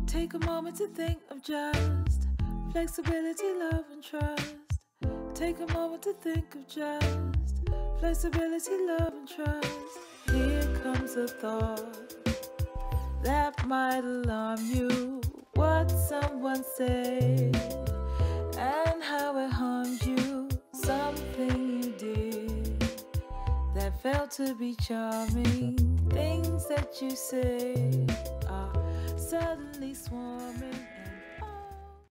Take a moment to think of just flexibility, love, and trust. Take a moment to think of just flexibility, love, and trust. Here comes a thought that might alarm you. What someone said and how it harmed you. Something you did that felt to be charming. Things that you say are suddenly swarming.